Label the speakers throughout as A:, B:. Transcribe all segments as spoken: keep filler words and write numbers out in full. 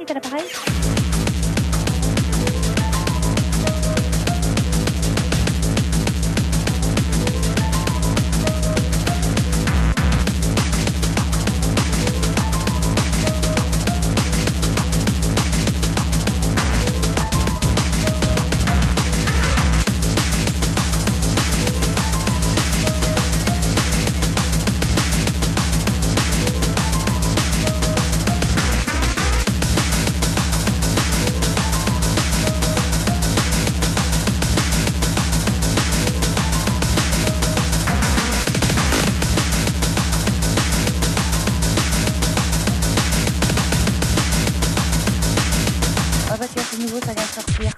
A: est à l'appareil. Ah bah tiens, c'est nouveau, ça vient de sortir.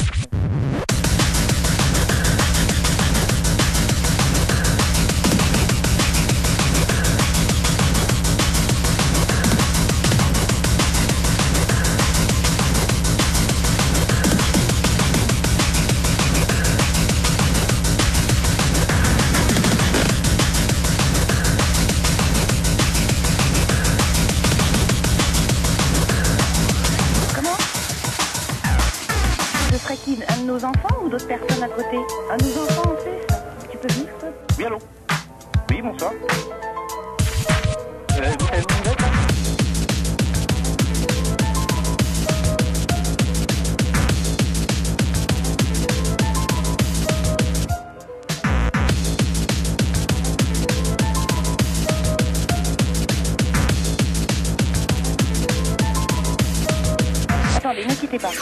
A: Ce serait qui? Un de nos enfants ou d'autres personnes à côté? Un de nos enfants en plus? Tu peux venir, toi?
B: Oui, allô? Oui, bonsoir. Euh, vous savez où vous êtes, là?
A: Attendez, ne quittez pas.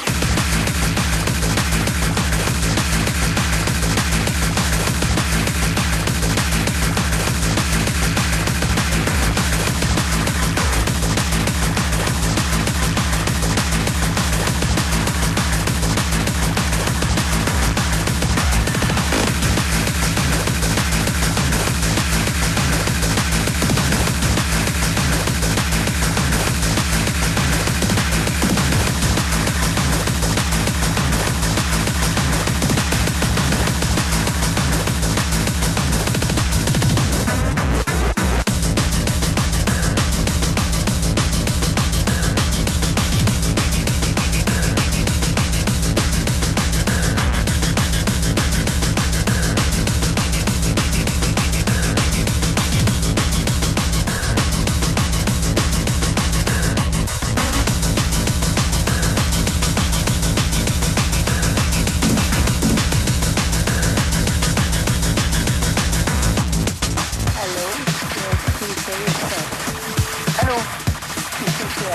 A: Allô?
B: Vous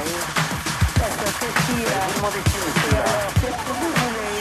B: demandez qui, monsieur, là?
A: Qu'est-ce que vous voulez?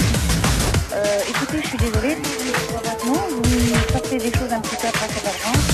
A: Écoutez, je suis désolée, maintenant, vous sortez des choses un petit peu après cette avance.